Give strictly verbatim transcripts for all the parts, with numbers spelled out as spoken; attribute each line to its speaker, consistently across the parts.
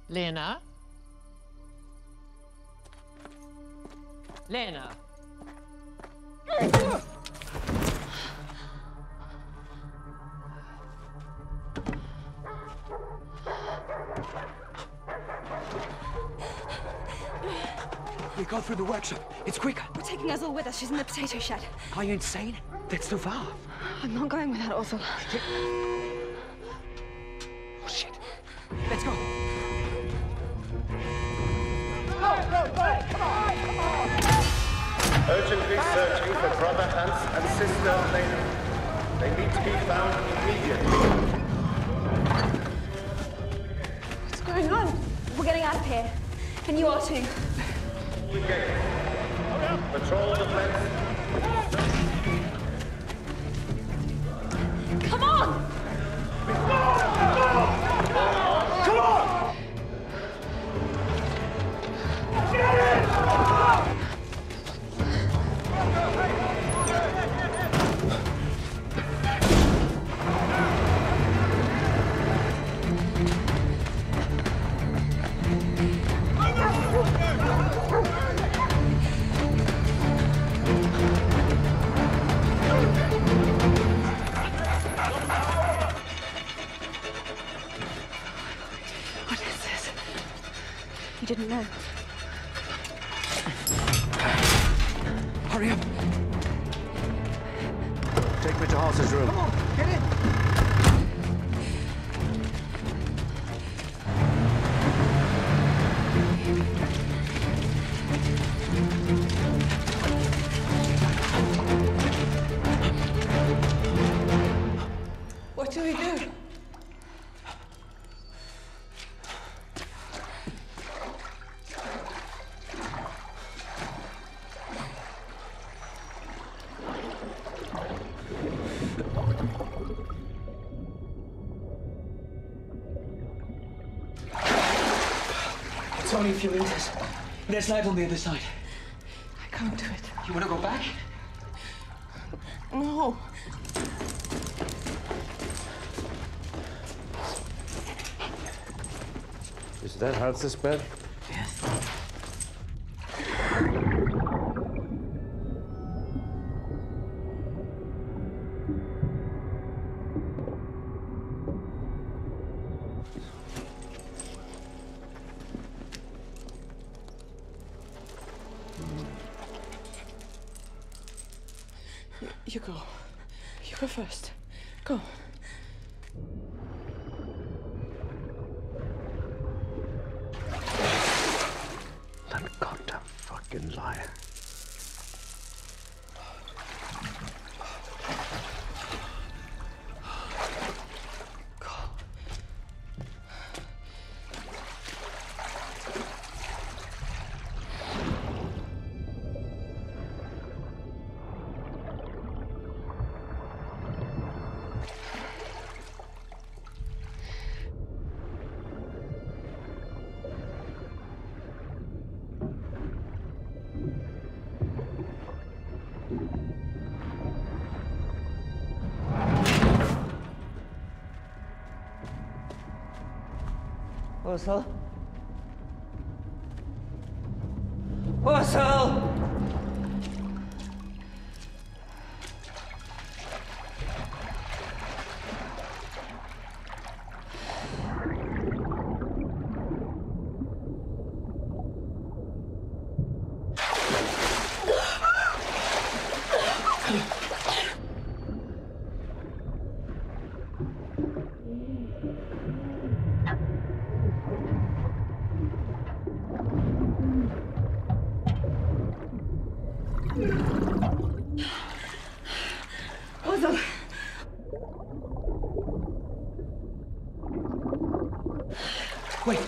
Speaker 1: Lena? Lena?
Speaker 2: We go through the workshop. It's quicker.
Speaker 3: We're taking Ursula with us. She's in the potato shed.
Speaker 2: Are you insane? That's too far.
Speaker 3: I'm not going without Ursula.
Speaker 2: Oh, shit. Let's go.
Speaker 4: Go, go, go! Come on! Come on!
Speaker 5: Urgently searching for Brother Hans and Sister Lena. They need to be found immediately.
Speaker 3: What's going on? We're getting out of here. And you are too.
Speaker 5: Okay. Patrol the fence.
Speaker 3: Come on!
Speaker 4: Come on! Get it!
Speaker 3: What is this? You didn't know.
Speaker 2: Hurry up.
Speaker 5: Take me to Haas's room.
Speaker 2: Come on, get in.
Speaker 3: What do we do?
Speaker 2: It's only a few meters. There's light on the other side.
Speaker 3: I can't do it.
Speaker 2: You want to go back?
Speaker 3: No.
Speaker 5: Is that Hans's bed?
Speaker 2: Yes.
Speaker 3: You go. You go first. Go.
Speaker 5: That goddamn fucking liar.
Speaker 1: Ursula? Ursula!
Speaker 3: Ursula!
Speaker 2: Wait.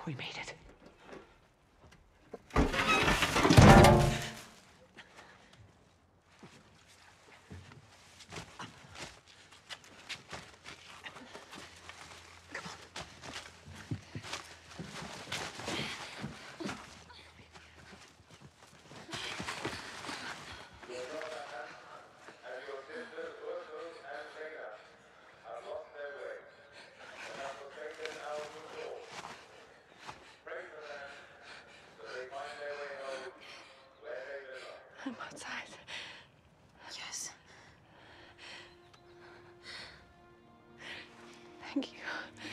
Speaker 2: We made it.
Speaker 3: I'm outside. Yes. Thank you.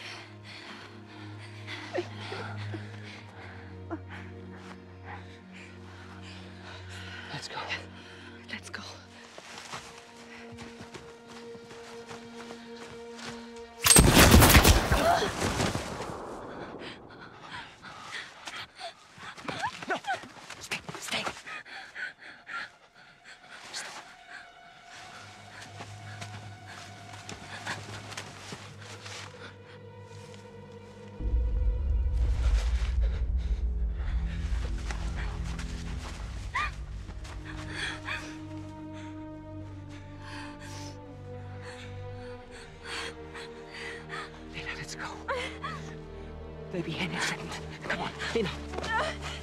Speaker 3: Thank you.
Speaker 2: Let's go.
Speaker 3: Let's go.
Speaker 2: No! Stay, stay. Lena, let's go. They're behind us. Come on, Lena.